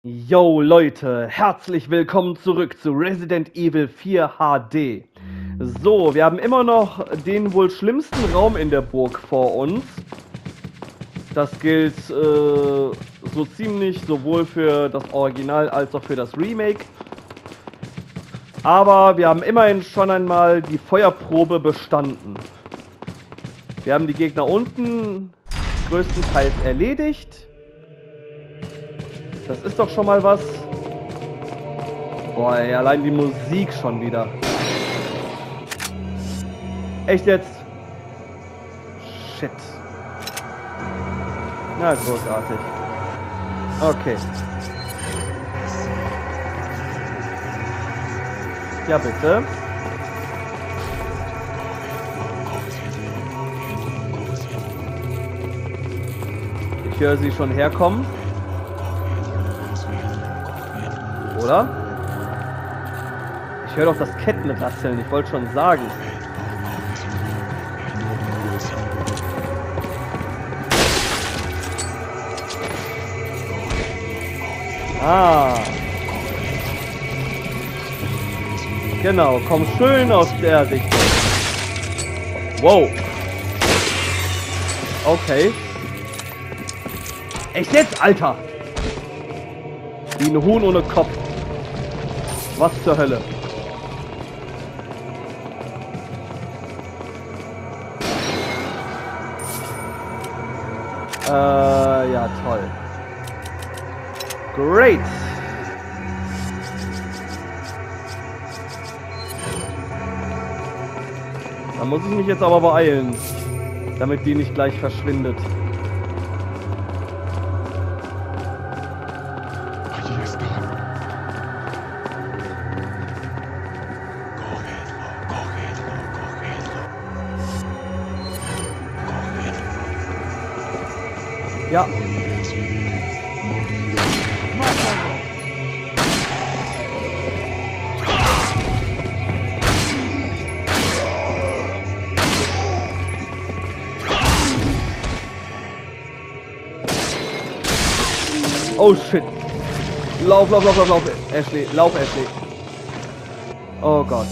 Yo Leute, herzlich willkommen zurück zu Resident Evil 4 HD. So, wir haben immer noch den wohl schlimmsten Raum in der Burg vor uns. Das gilt so ziemlich sowohl für das Original als auch für das Remake. Aber wir haben immerhin schon einmal die Feuerprobe bestanden. Wir haben die Gegner unten größtenteils erledigt. Das ist doch schon mal was. Boah, ey, allein die Musik schon wieder. Echt jetzt? Shit. Na, großartig. Okay. Ja, bitte. Ich höre sie schon herkommen. Oder? Ich höre doch das Kettenrasseln, ich wollte schon sagen. Ah. Genau, komm schön aus der Richtung. Wow. Okay. Echt jetzt, Alter? Wie ein Huhn ohne Kopf. Was zur Hölle? Ja, toll. Great. Da muss ich mich jetzt aber beeilen, damit die nicht gleich verschwindet. Ja. Oh shit. Lauf, lauf, lauf, lauf, lauf, Ashley. Lauf, Ashley. Oh Gott.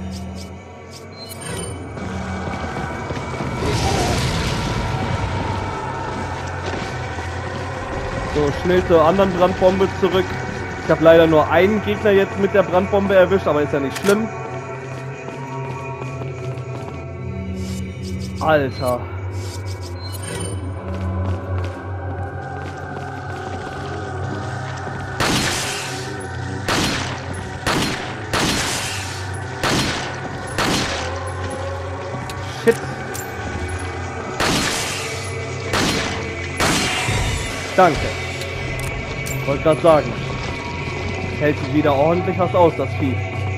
So, schnell zur anderen Brandbombe zurück. Ich habe leider nur einen Gegner jetzt mit der Brandbombe erwischt, aber ist ja nicht schlimm. Alter. Shit. Danke. Wollte gerade sagen. Hält sich wieder ordentlich was aus, das Vieh.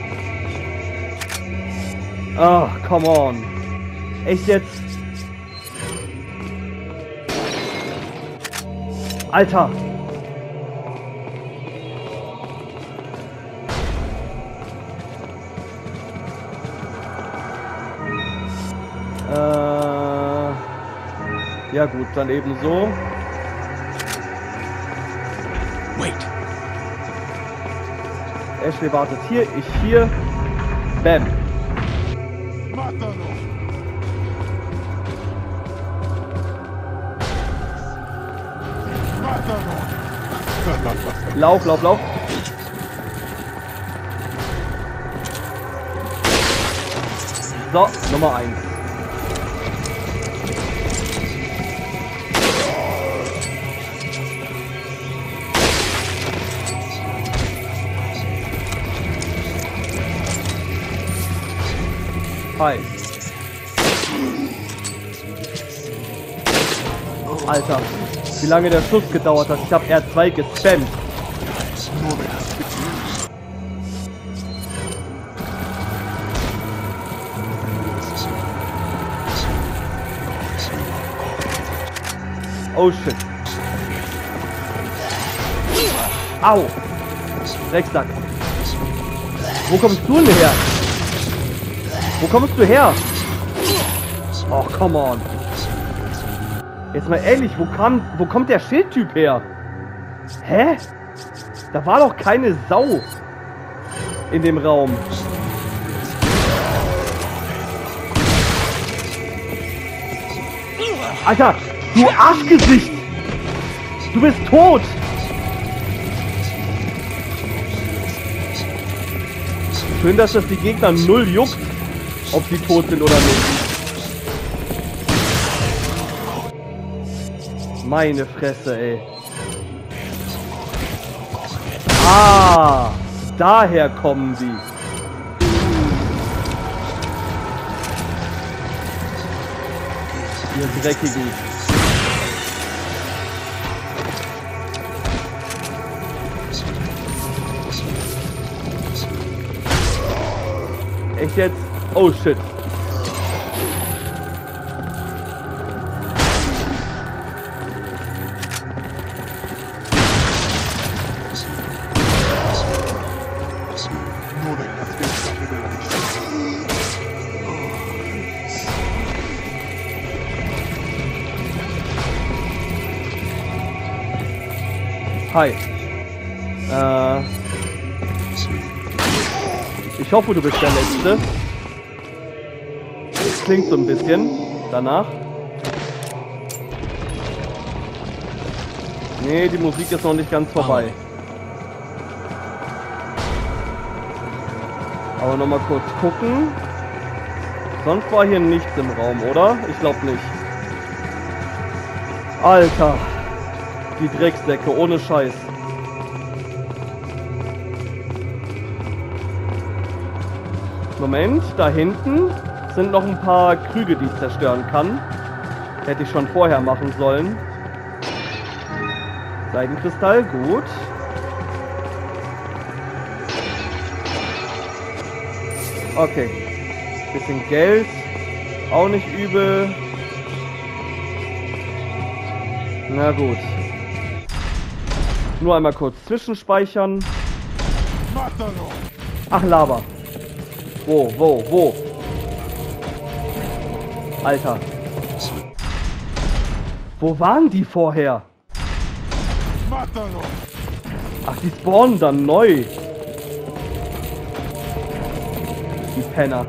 Ah, come on. Echt jetzt? Alter. Ja gut, dann eben so. Wait. Ashley wartet hier, ich hier. Bam. Lauf, lauf, lauf. So, Nummer 1. Hi. Alter, wie lange der Schuss gedauert hat. Ich habe R2 gespammt. Oh shit. Au. Drecksack. Wo kommst du denn her? Wo kommst du her? Oh, come on. Jetzt mal ehrlich, wo kommt der Schildtyp her? Hä? Da war doch keine Sau in dem Raum. Alter, du Arschgesicht! Du bist tot! Schön, dass das die Gegner null juckt, ob sie tot sind oder nicht. Meine Fresse, ey. Ah, daher kommen die. Ihr Dreckigen. Echt jetzt? Oh shit. Hi. Ich hoffe, du bist der Letzte. Klingt so ein bisschen danach. Nee, die Musik ist noch nicht ganz vorbei. Aber nochmal kurz gucken. Sonst war hier nichts im Raum, oder? Ich glaube nicht. Alter. Die Drecksäcke, ohne Scheiß. Moment, da hinten sind noch ein paar Krüge, die ich zerstören kann. Hätte ich schon vorher machen sollen. Seidenkristall, gut. Okay. Bisschen Geld. Auch nicht übel. Na gut. Nur einmal kurz zwischenspeichern. Ach, Lava. Wo? Alter. Wo waren die vorher? Ach, die spawnen dann neu. Die Penner.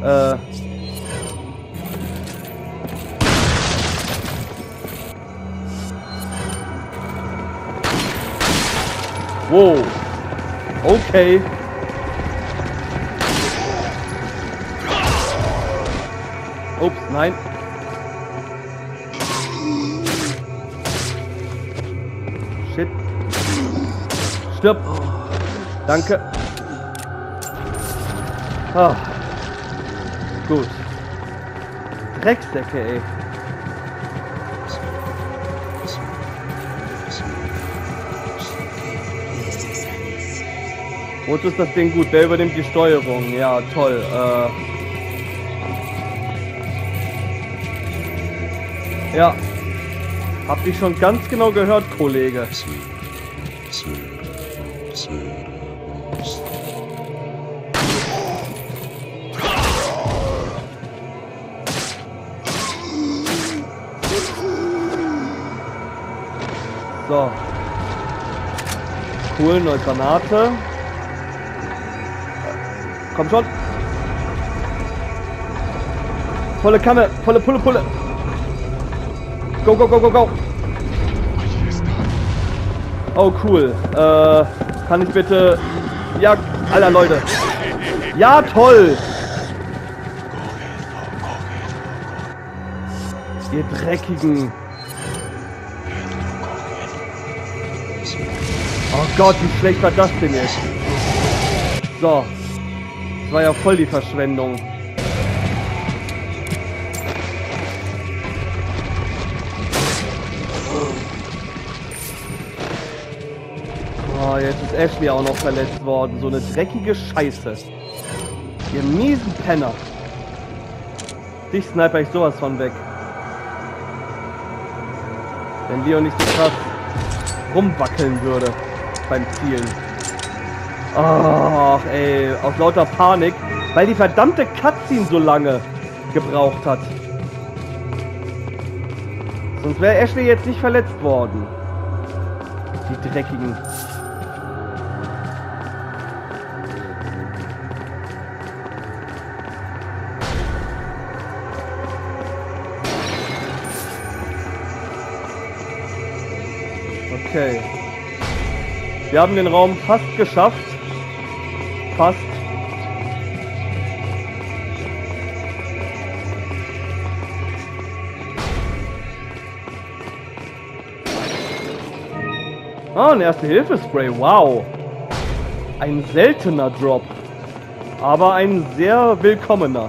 Wow. Okay. Ups, nein. Shit. Stirb. Danke. Ah. Gut. Drecksäcke, ey. Wozu ist das Ding gut? Wer übernimmt die Steuerung? Ja, toll. Ja. Hab dich schon ganz genau gehört, Kollege. So. Cool, neue Granate. Komm schon. Volle Kanne, volle Pulle. Go. Oh, cool. Kann ich bitte... Ja, Alter, Leute. Ja, toll. Ihr Dreckigen. Oh Gott, wie schlecht war das denn jetzt? So. Das war ja voll die Verschwendung. Oh, jetzt ist Ashley auch noch verletzt worden. So eine dreckige Scheiße. Ihr miesen Penner. Dich sniper ich sowas von weg. Wenn Leon nicht so krass rumwackeln würde beim Zielen. Ach, ey, aus lauter Panik, weil die verdammte Cutscene so lange gebraucht hat. Sonst wäre Ashley jetzt nicht verletzt worden. Die Dreckigen. Okay. Wir haben den Raum fast geschafft. Fast. Ah, ein Erste-Hilfe-Spray. Wow. Ein seltener Drop. Aber ein sehr willkommener.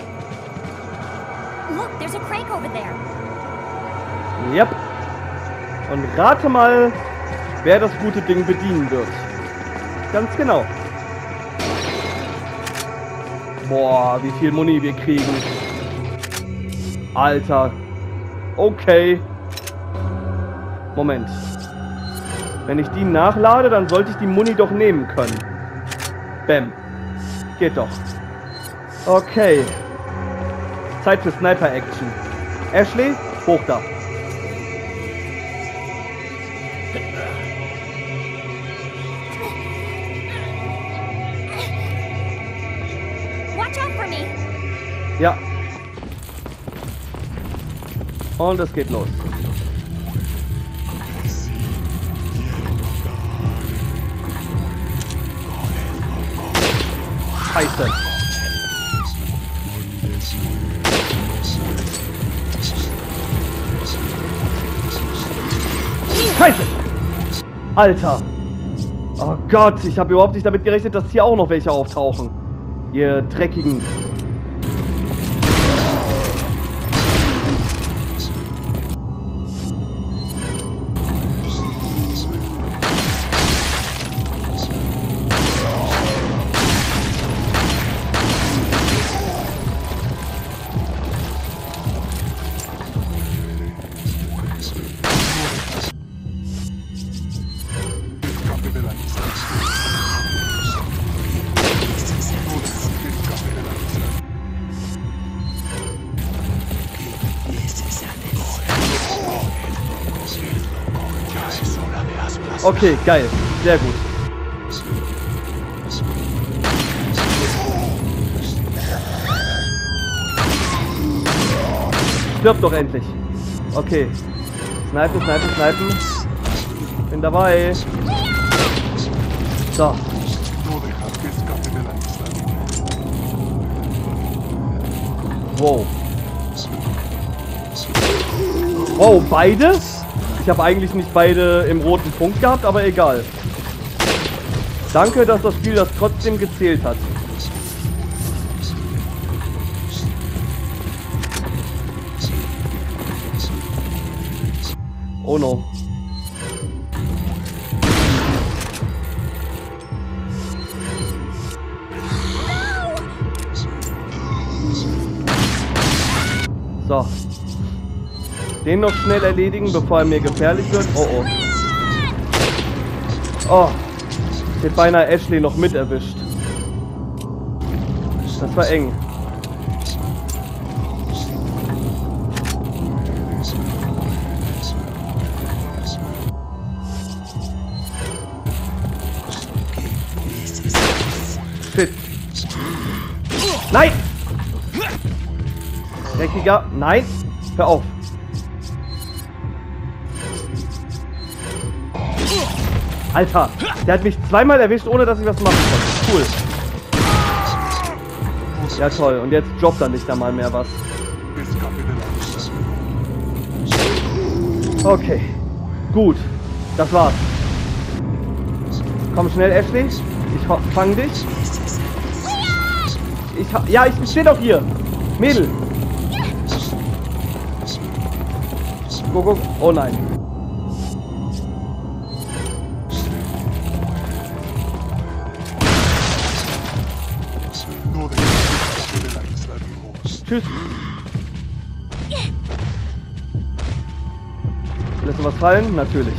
Look, there's a crate over there. Yep. Und rate mal, wer das gute Ding bedienen wird. Ganz genau. Boah, wie viel Muni wir kriegen. Alter. Okay. Moment. Wenn ich die nachlade, dann sollte ich die Muni doch nehmen können. Bäm. Geht doch. Okay. Zeit für Sniper-Action. Ashley, hoch da. Watch out for me. Ja. Und es geht los. Scheiße. Scheiße. Alter. Oh Gott, ich habe überhaupt nicht damit gerechnet, dass hier auch noch welche auftauchen. Ihr dreckigen. Okay, geil. Sehr gut. Stirb doch endlich. Okay. Snipen, snipen, snipen. Bin dabei. So. Wow. Wow, beide? Ich habe eigentlich nicht beide im roten Punkt gehabt, aber egal. Danke, dass das Spiel das trotzdem gezählt hat. Oh no. So. Den noch schnell erledigen, bevor er mir gefährlich wird. Oh oh. Oh. Ich hätte beinahe Ashley noch mit erwischt. Das war eng. Shit. Nein! Dreckiger. Nein! Hör auf. Alter, der hat mich zweimal erwischt, ohne dass ich was machen konnte. Cool. Ja toll, und jetzt droppt er nicht einmal mehr was. Okay, gut, das war's. Komm schnell, Ashley. Ich fang dich. Ja, ich stehe doch hier. Mädel. Go, go. Oh nein. Tschüss. Lässt du was fallen? Natürlich.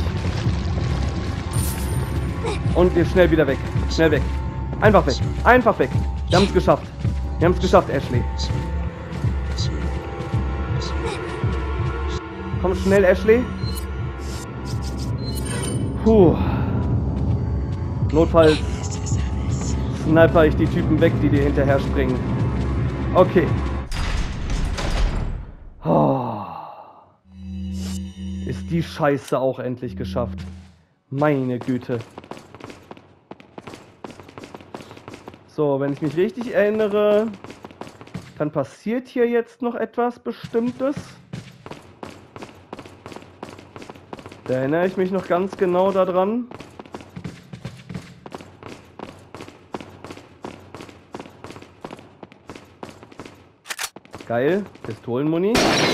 Und wir schnell wieder weg. Schnell weg. Einfach weg. Einfach weg. Wir haben es geschafft. Wir haben es geschafft, Ashley. Komm schnell, Ashley. Puh. Notfalls sniper ich die Typen weg, die dir hinterher springen. Okay. Oh. Ist die Scheiße auch endlich geschafft. Meine Güte. So, wenn ich mich richtig erinnere, dann passiert hier jetzt noch etwas Bestimmtes. Da erinnere ich mich noch ganz genau daran. Geil, Pistolenmuni.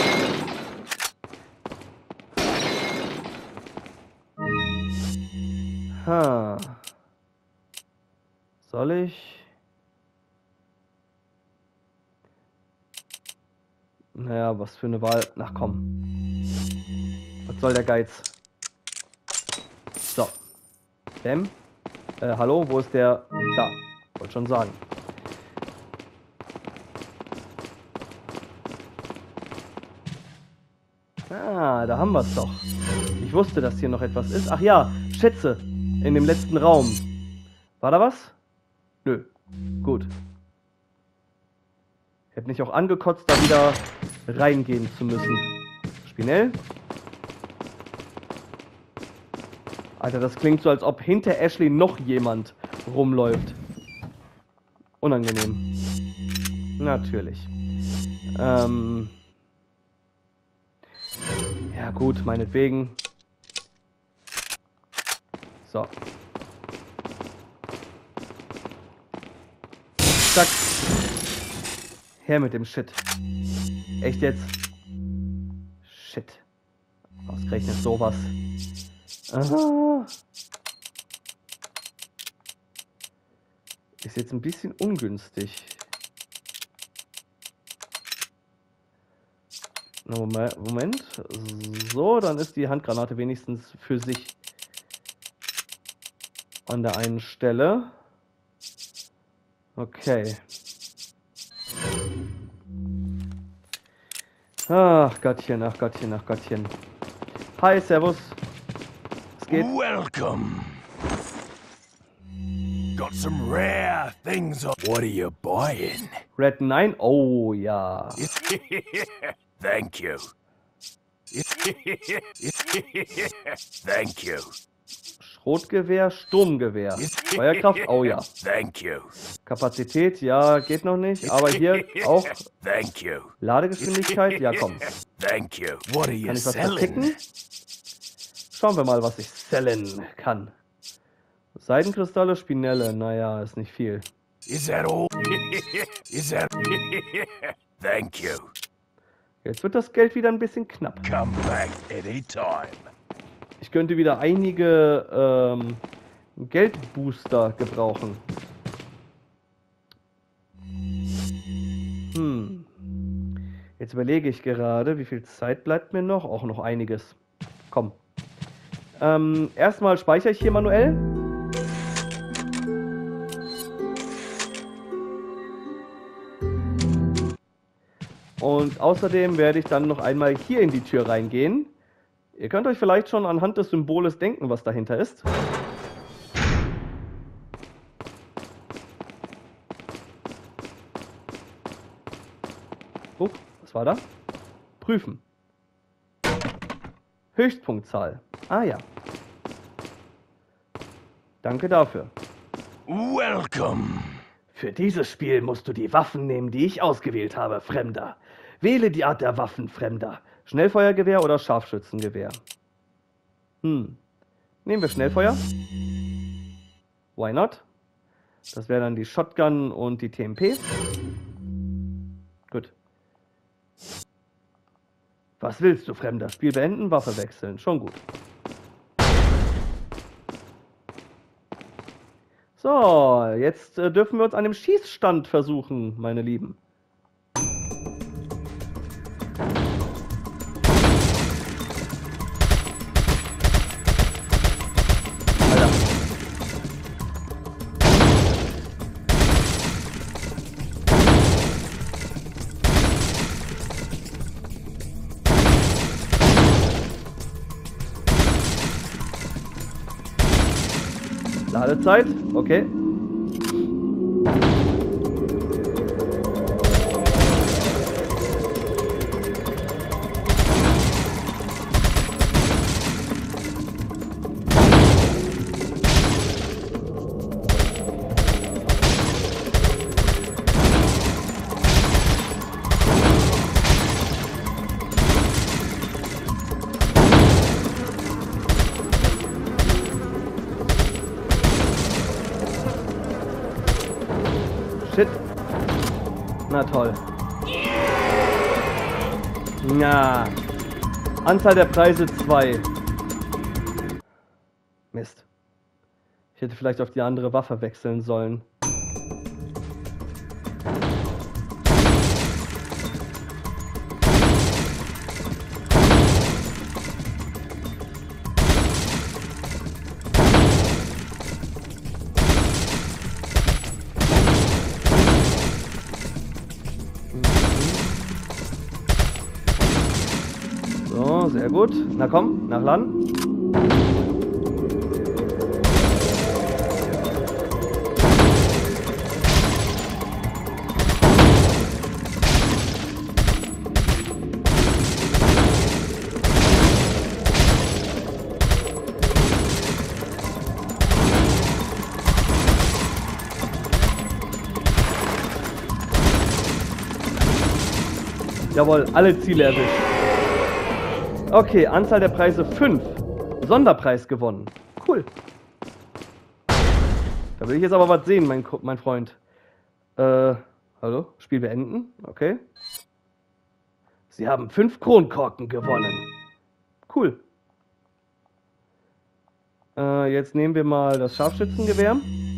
Ha. Soll ich? Naja, was für eine Wahl. Ach komm. Was soll der Geiz? So. Bam. Hallo, wo ist der? Da. Wollte schon sagen. Ah, da haben wir es doch. Ich wusste, dass hier noch etwas ist. Ach ja, Schätze. In dem letzten Raum. War da was? Nö. Gut. Ich hätte mich auch angekotzt, da wieder reingehen zu müssen. Spinell. Alter, das klingt so, als ob hinter Ashley noch jemand rumläuft. Unangenehm. Natürlich. Ja gut, meinetwegen. So. Zack. Her mit dem Shit. Echt jetzt? Shit. Ausgerechnet sowas. Aha. Ist jetzt ein bisschen ungünstig. Moment. So, dann ist die Handgranate wenigstens für sich an der einen Stelle. Okay. Ach Gottchen, ach Gottchen, ach Gottchen. Hi, servus. Es geht. Welcome. Got some rare things on. What are you buying? Red 9? Oh ja. Thank you. Thank you. Schrotgewehr, Sturmgewehr. Feuerkraft? Oh ja. Thank you. Kapazität? Ja, geht noch nicht. Aber hier auch Thank you. Ladegeschwindigkeit? Ja, komm. Thank you. What are you Kann ich was selling? verticken? Schauen wir mal, was ich sellen kann. Seidenkristalle, Spinelle. Naja, ist nicht viel. Is that all? Is that? Thank you. Jetzt wird das Geld wieder ein bisschen knapp. Come back anytime. Ich könnte wieder einige Geldbooster gebrauchen. Jetzt überlege ich gerade, wie viel Zeit bleibt mir noch? Auch noch einiges. Komm. Erstmal speichere ich hier manuell. Und außerdem werde ich dann noch einmal hier in die Tür reingehen. Ihr könnt euch vielleicht schon anhand des Symboles denken, was dahinter ist. Was war da? Prüfen. Höchstpunktzahl. Ah ja. Danke dafür. Welcome. Für dieses Spiel musst du die Waffen nehmen, die ich ausgewählt habe, Fremder. Wähle die Art der Waffen, Fremder. Schnellfeuergewehr oder Scharfschützengewehr? Nehmen wir Schnellfeuer. Why not? Das wäre dann die Shotgun und die TMP. Gut. Was willst du, Fremder? Spiel beenden, Waffe wechseln. Schon gut. So, jetzt dürfen wir uns an dem Schießstand versuchen, meine Lieben. Alter. Ladezeit, okay. Shit. Na toll. Na. Anzahl der Preise 2. Mist. Ich hätte vielleicht auf die andere Waffe wechseln sollen. So, sehr gut. Na komm, nachladen. Jawohl, alle Ziele erwischt. Okay, Anzahl der Preise 5. Sonderpreis gewonnen. Cool. Da will ich jetzt aber was sehen, mein Freund. Hallo? Spiel beenden. Okay. Sie haben 5 Kronkorken gewonnen. Cool. Jetzt nehmen wir mal das Scharfschützengewehr.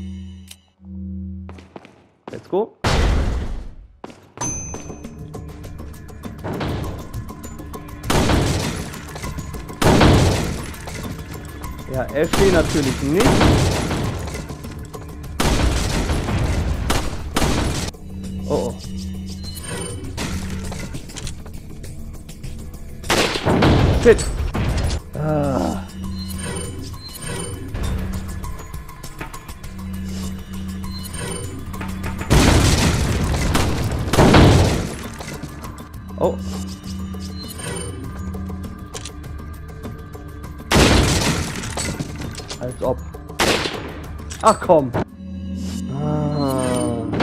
Let's go. Ja, FD natürlich nicht. Oh oh. Shit. Ah. Oh. Als ob. Ach komm. Ah.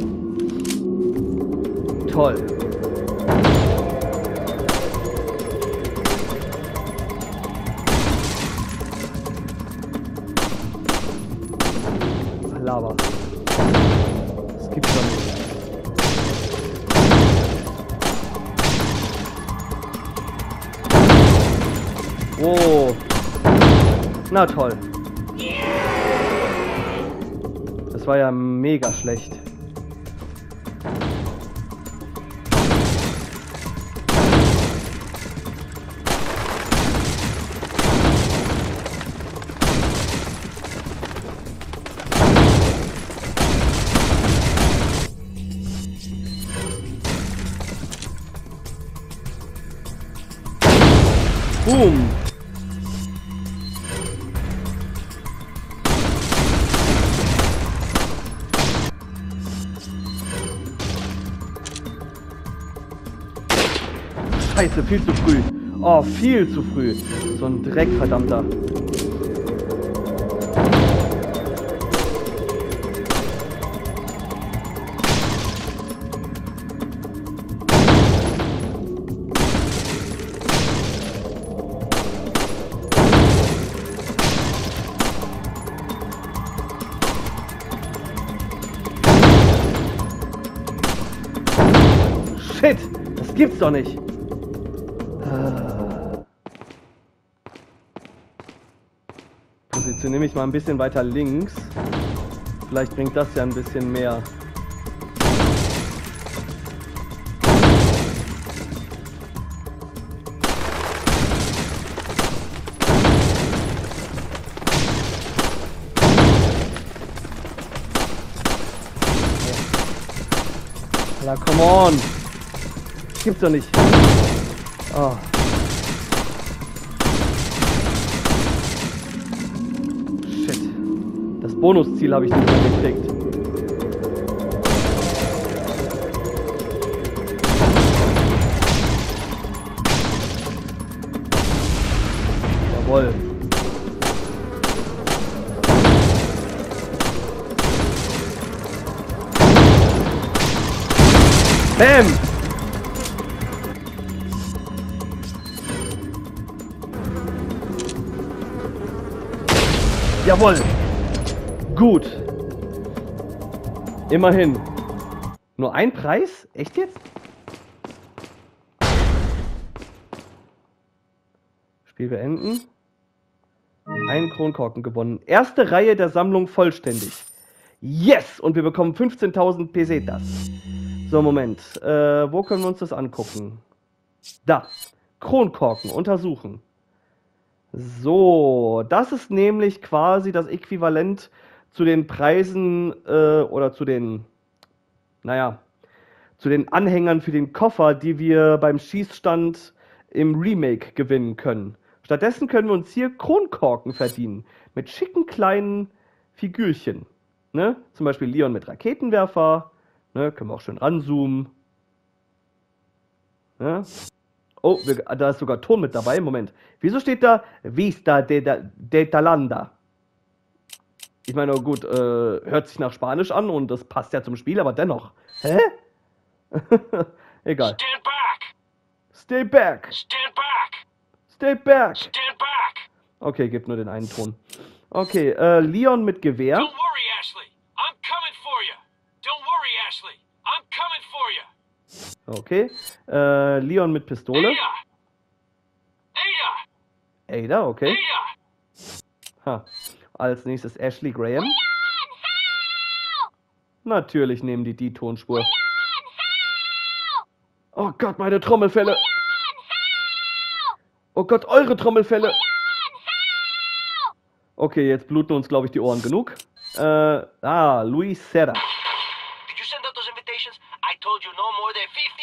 Toll. Lava. Das gibt's doch nicht. Oh. Na toll. Das war ja mega schlecht. Boom. Scheiße, viel zu früh. Oh, viel zu früh. So ein Dreck, verdammter. Shit, das gibt's doch nicht. Positioniere mich mal ein bisschen weiter links. Vielleicht bringt das ja ein bisschen mehr. Na, come on. Das gibt's doch nicht. Oh. Das Bonusziel habe ich nicht mehr gekriegt. Jawohl. Bam! Jawohl! Gut. Immerhin. Nur ein Preis? Echt jetzt? Spiel beenden. Ein Kronkorken gewonnen. Erste Reihe der Sammlung vollständig. Yes! Und wir bekommen 15.000 Pesetas. So, Moment. Wo können wir uns das angucken? Da. Kronkorken. Untersuchen. So. Das ist nämlich quasi das Äquivalent zu den Preisen oder zu den, naja, zu den Anhängern für den Koffer, die wir beim Schießstand im Remake gewinnen können. Stattdessen können wir uns hier Kronkorken verdienen. Mit schicken kleinen Figürchen. Ne? Zum Beispiel Leon mit Raketenwerfer. Ne? Können wir auch schön ranzoomen. Ne? Oh, da ist sogar Ton mit dabei. Moment. Wieso steht da Vista de Talanda? Ich meine, oh gut, hört sich nach Spanisch an und das passt ja zum Spiel, aber dennoch. Hä? Egal. Stand back! Stay back! Stand back! Stay back! Stand back! Okay, gibt nur den einen Ton. Okay, Leon mit Gewehr. Don't worry, Ashley. I'm coming for you. Don't worry, Ashley. I'm coming for you. Okay, Leon mit Pistole. Ada! Ada! Ada, okay. Ada! Ha. Als nächstes Ashley Graham. Natürlich nehmen die Tonspur. Oh Gott, meine Trommelfelle. Oh Gott, eure Trommelfelle. Okay, jetzt bluten uns, glaube ich, die Ohren genug. Luis Serra. Did you send out those invitations? I told you no more than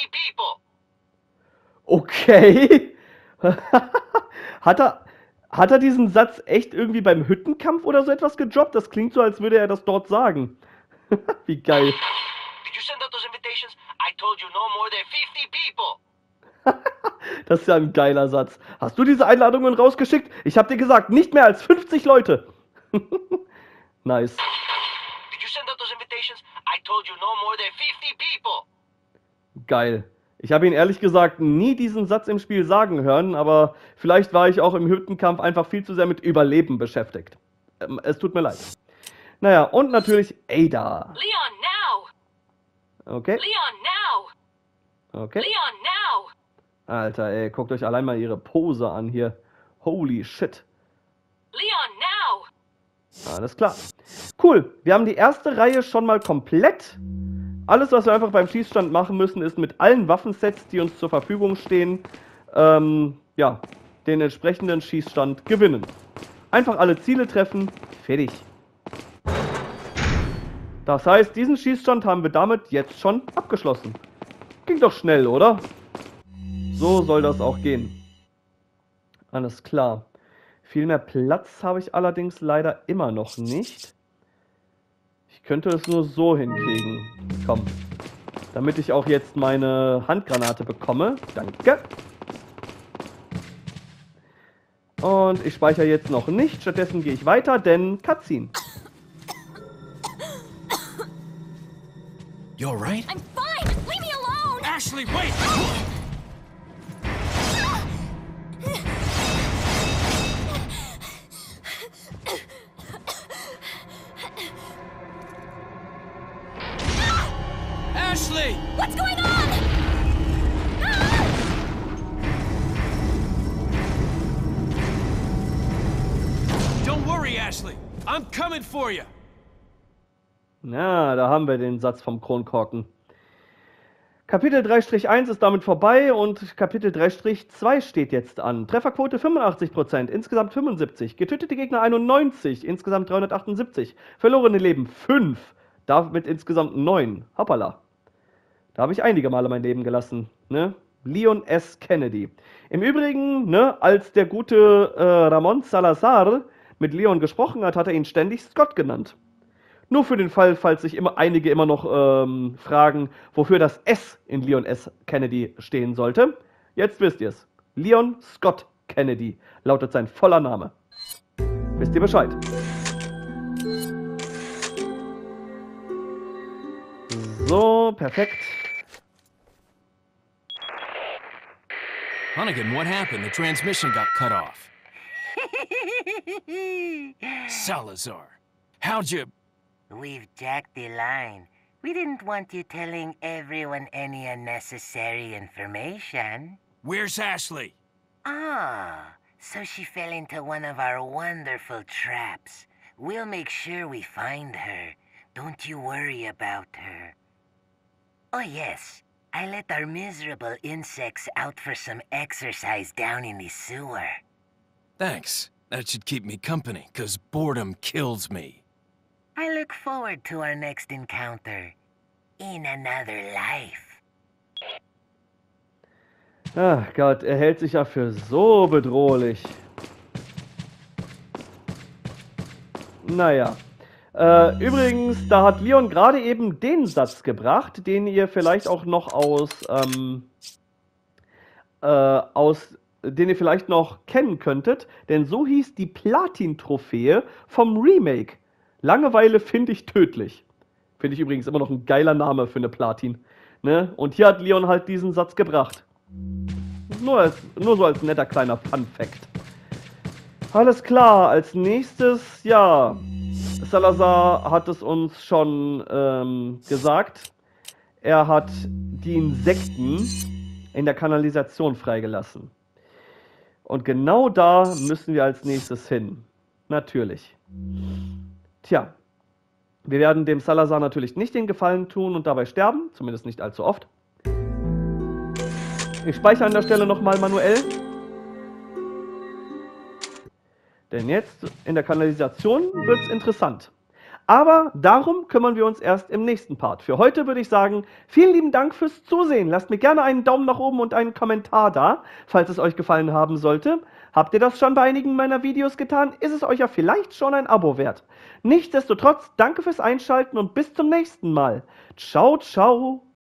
50 people. Okay. Hat er diesen Satz echt irgendwie beim Hüttenkampf oder so etwas gedroppt? Das klingt so, als würde er das dort sagen. Wie geil. Did you send out those invitations? I told you no more than 50 people. Das ist ja ein geiler Satz. Hast du diese Einladungen rausgeschickt? Ich hab dir gesagt, nicht mehr als 50 Leute. Nice. Did you send out those invitations? I told you no more than 50 people. Geil. Ich habe ihn ehrlich gesagt nie diesen Satz im Spiel sagen hören, aber vielleicht war ich auch im Hüttenkampf einfach viel zu sehr mit Überleben beschäftigt. Es tut mir leid. Naja, und natürlich Ada. Leon, now! Okay, Leon, now! okay. Leon, now! Alter, ey, guckt euch allein mal ihre Pose an hier. Holy shit. Leon, now! Alles klar. Cool, wir haben die erste Reihe schon mal komplett. Alles, was wir einfach beim Schießstand machen müssen, ist mit allen Waffensets, die uns zur Verfügung stehen, ja, den entsprechenden Schießstand gewinnen. Einfach alle Ziele treffen, fertig. Das heißt, diesen Schießstand haben wir damit jetzt schon abgeschlossen. Ging doch schnell, oder? So soll das auch gehen. Alles klar. Viel mehr Platz habe ich allerdings leider immer noch nicht. Ich könnte es nur so hinkriegen. Komm. Damit ich auch jetzt meine Handgranate bekomme. Danke. Und ich speichere jetzt noch nicht. Stattdessen gehe ich weiter, denn Cutscene. You alright? I'm fine! Leave me alone! Ashley, wait! Ashley! What's going on? Don't worry, Ashley. I'm coming for you. Na, da haben wir den Satz vom Kronkorken. Kapitel 3-1 ist damit vorbei und Kapitel 3-2 steht jetzt an. Trefferquote 85%, insgesamt 75, getötete Gegner 91, insgesamt 378, verlorene Leben 5, damit insgesamt 9. Hoppala. Da habe ich einige Male mein Leben gelassen. Ne? Leon S. Kennedy. Im Übrigen, ne, als der gute Ramon Salazar mit Leon gesprochen hat, hat er ihn ständig Scott genannt. Nur für den Fall, falls sich einige immer noch fragen, wofür das S in Leon S. Kennedy stehen sollte. Jetzt wisst ihr es. Leon Scott Kennedy lautet sein voller Name. Wisst ihr Bescheid? So, perfekt. Hunnigan, what happened? The transmission got cut off. Salazar, how'd you... We've jacked the line. We didn't want you telling everyone any unnecessary information. Where's Ashley? Ah, so she fell into one of our wonderful traps. We'll make sure we find her. Don't you worry about her. Oh yes, I let our miserable insects out for some exercise down in the sewer. Thanks. That should keep me company, 'cause boredom kills me. I look forward to our next encounter. In another life. Ach Gott, er hält sich ja für so bedrohlich. Naja. Übrigens, da hat Leon gerade eben den Satz gebracht, den ihr vielleicht auch noch den ihr vielleicht noch kennen könntet, denn so hieß die Platin-Trophäe vom Remake. Langeweile finde ich tödlich. Finde ich übrigens immer noch ein geiler Name für eine Platin. Ne? Und hier hat Leon halt diesen Satz gebracht. Nur so als netter kleiner Fun-Fact. Alles klar, als nächstes, ja, Salazar hat es uns schon gesagt. Er hat die Insekten in der Kanalisation freigelassen. Und genau da müssen wir als nächstes hin. Natürlich. Tja, wir werden dem Salazar natürlich nicht den Gefallen tun und dabei sterben, zumindest nicht allzu oft. Ich speichere an der Stelle nochmal manuell. Denn jetzt in der Kanalisation wird es interessant. Aber darum kümmern wir uns erst im nächsten Part. Für heute würde ich sagen, vielen lieben Dank fürs Zusehen. Lasst mir gerne einen Daumen nach oben und einen Kommentar da, falls es euch gefallen haben sollte. Habt ihr das schon bei einigen meiner Videos getan, ist es euch ja vielleicht schon ein Abo wert. Nichtsdestotrotz, danke fürs Einschalten und bis zum nächsten Mal. Ciao, ciao.